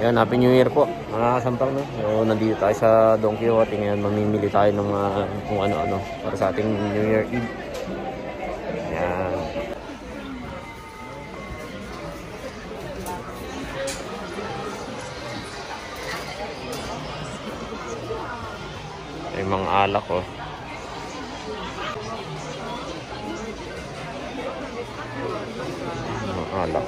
Ayan, Happy New Year po mga kasampang, no? So, nandito tayo sa Don Quijote. Ngayon mamimili tayo ng kung ano-ano para sa ating New Year Eve. Ayan. Ay, mga alak, oh. Mga alak.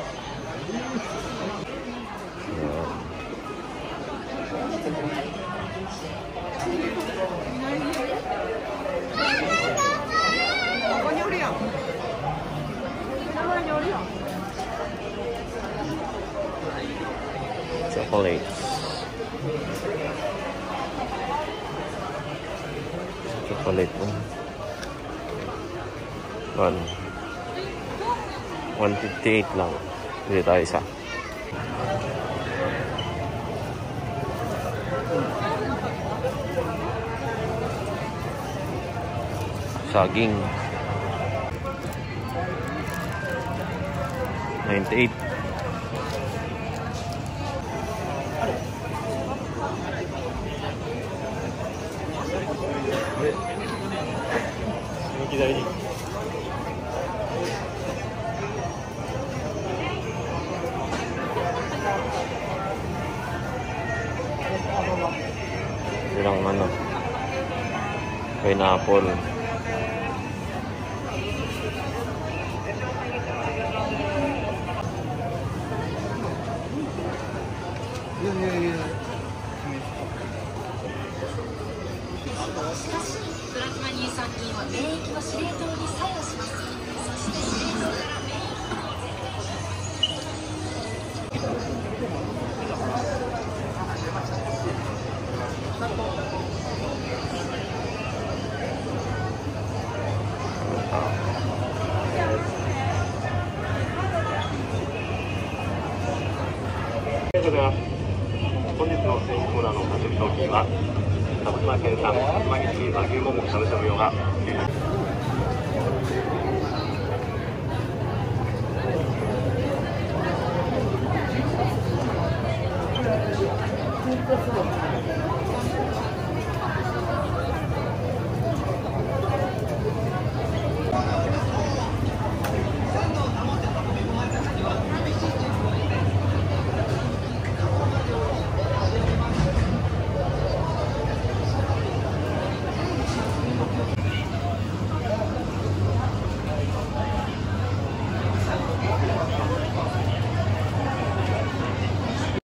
Chocolates. Chocolate mo. 158 lang. Hindi tayo isa. Saging. 98. Ilang ano, pineapple. 本日の選手コーナーの各商品は鹿児島県産熊西和牛ももしゃぶしゃぶ用が